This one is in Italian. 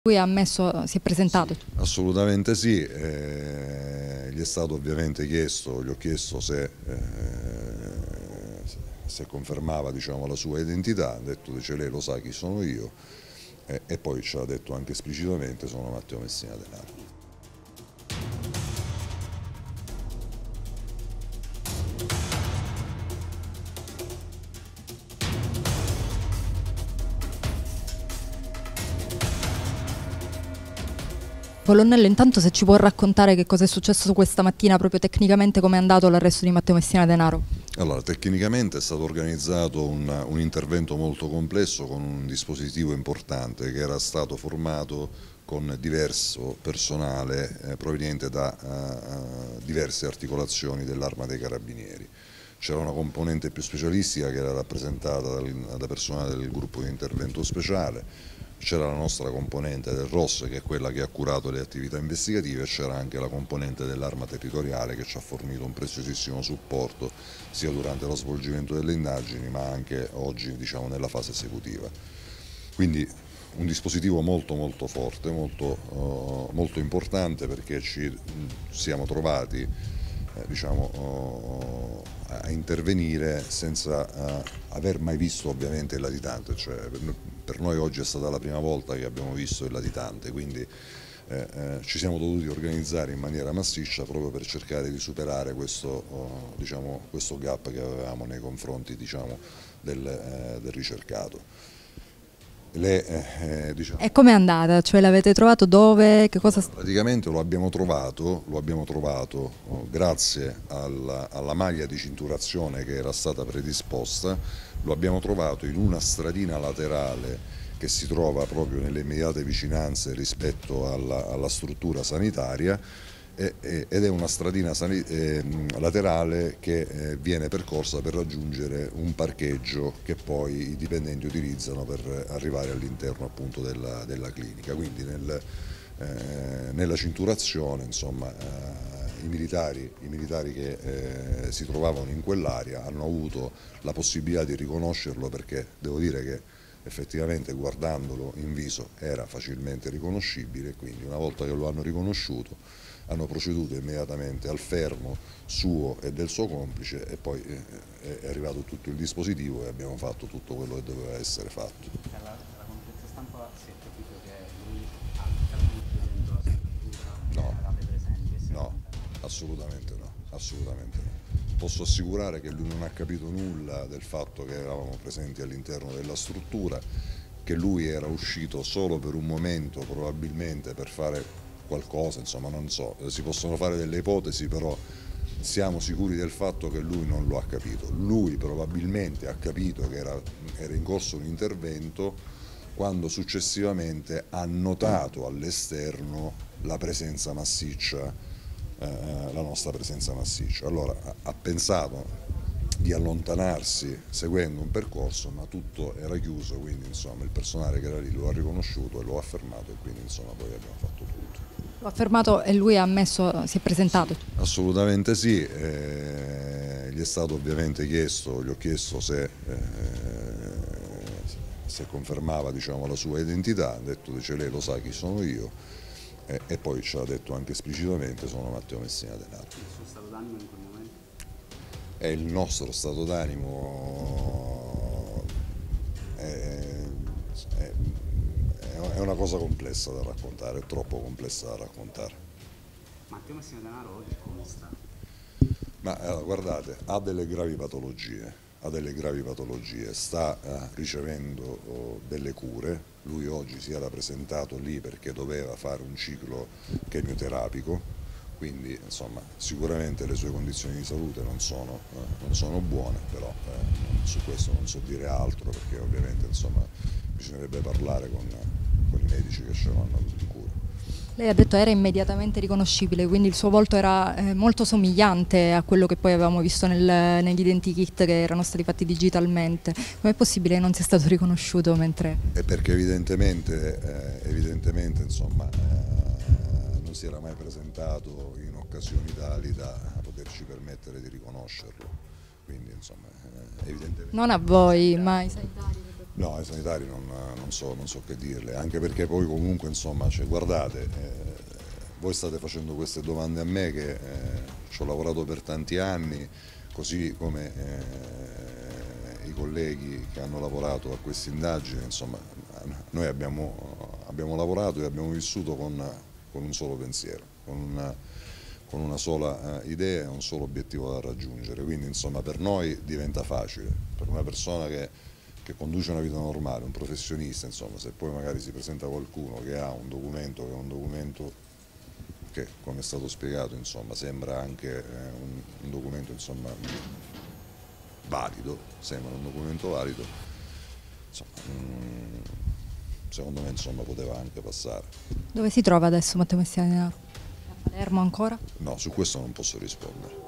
Lui ha ammesso, si è presentato. Sì, assolutamente sì, gli è stato ovviamente chiesto, gli ho chiesto se confermava, diciamo, la sua identità, ha detto dice lei lo sa chi sono io e poi ci ha detto anche esplicitamente sono Matteo Messina Denaro. Colonnello, intanto se ci può raccontare che cosa è successo questa mattina, proprio tecnicamente come è andato l'arresto di Matteo Messina Denaro? Allora, tecnicamente è stato organizzato un intervento molto complesso con un dispositivo importante che era stato formato con diverso personale proveniente da diverse articolazioni dell'Arma dei Carabinieri. C'era una componente più specialistica che era rappresentata da personale del gruppo di intervento speciale, c'era la nostra componente del ROS che è quella che ha curato le attività investigative e c'era anche la componente dell'arma territoriale che ci ha fornito un preziosissimo supporto sia durante lo svolgimento delle indagini ma anche oggi, diciamo, nella fase esecutiva. Quindi un dispositivo molto molto forte, molto importante perché ci siamo trovati diciamo, a intervenire senza aver mai visto ovviamente il latitante, cioè per noi oggi è stata la prima volta che abbiamo visto il latitante, quindi ci siamo dovuti organizzare in maniera massiccia proprio per cercare di superare diciamo, questo gap che avevamo nei confronti, diciamo, del ricercato. Diciamo, E com'è andata? Cioè l'avete trovato dove? Che cosa... praticamente lo abbiamo trovato grazie alla maglia di cinturazione che era stata predisposta, lo abbiamo trovato in una stradina laterale che si trova proprio nelle immediate vicinanze rispetto alla struttura sanitaria ed è una stradina laterale che viene percorsa per raggiungere un parcheggio che poi i dipendenti utilizzano per arrivare all'interno appunto della clinica. Quindi nella cinturazione, insomma, i militari che si trovavano in quell'area hanno avuto la possibilità di riconoscerlo perché devo dire che effettivamente guardandolo in viso era facilmente riconoscibile, quindi una volta che lo hanno riconosciuto hanno proceduto immediatamente al fermo suo e del suo complice e poi è arrivato tutto il dispositivo e abbiamo fatto tutto quello che doveva essere fatto. Dalla conferenza stampa si è capito che lui ha capito dentro la struttura, No, eravate presenti e no, assolutamente no, assolutamente no. Posso assicurare che lui non ha capito nulla del fatto che eravamo presenti all'interno della struttura, che lui era uscito solo per un momento probabilmente per fare qualcosa, insomma non so, si possono fare delle ipotesi, però siamo sicuri del fatto che lui non lo ha capito. Lui probabilmente ha capito che era in corso un intervento quando successivamente ha notato all'esterno la presenza massiccia, la nostra presenza massiccia. Allora ha pensato di allontanarsi seguendo un percorso, ma tutto era chiuso, quindi insomma il personale che era lì lo ha riconosciuto e lo ha fermato e quindi insomma poi abbiamo fatto tutto. Lo ha fermato e lui ha ammesso, si è presentato. Sì, assolutamente sì, gli è stato ovviamente chiesto, gli ho chiesto se confermava, diciamo, la sua identità, ha detto dice lei lo sa chi sono io e poi ci ha detto anche esplicitamente sono Matteo Messina Denaro. il suo stato d'animo in quel momento. E il nostro stato d'animo è una cosa complessa da raccontare, è troppo complessa da raccontare. Matteo Messina Denaro oggi come sta? Ma guardate, ha delle gravi patologie, sta ricevendo delle cure, lui oggi si era presentato lì perché doveva fare un ciclo chemioterapico, quindi insomma sicuramente le sue condizioni di salute non sono buone, però su questo non so dire altro perché ovviamente insomma bisognerebbe parlare con i medici che ce lo hanno avuto in cura. Lei ha detto era immediatamente riconoscibile, quindi il suo volto era molto somigliante a quello che poi avevamo visto negli identikit che erano stati fatti digitalmente. Com'è possibile che non sia stato riconosciuto mentre... E perché evidentemente insomma, non si era mai presentato in occasioni tali da poterci permettere di riconoscerlo. Quindi insomma, evidentemente... Non a voi, ma ai sanitari. No, ai sanitari non so che dirle, anche perché poi comunque insomma, cioè, guardate, voi state facendo queste domande a me che ci ho lavorato per tanti anni, così come i colleghi che hanno lavorato a questa indagine, insomma, noi abbiamo lavorato e abbiamo vissuto con un solo pensiero, con una sola idea e un solo obiettivo da raggiungere, quindi insomma per noi diventa facile, per una persona che conduce una vita normale, un professionista, insomma, se poi magari si presenta qualcuno che ha un documento che come è stato spiegato, insomma, sembra anche un documento, insomma, valido, sembra un documento valido, insomma, secondo me insomma, poteva anche passare. Dove si trova adesso Matteo Messina Denaro? A Palermo ancora? No, su questo non posso rispondere.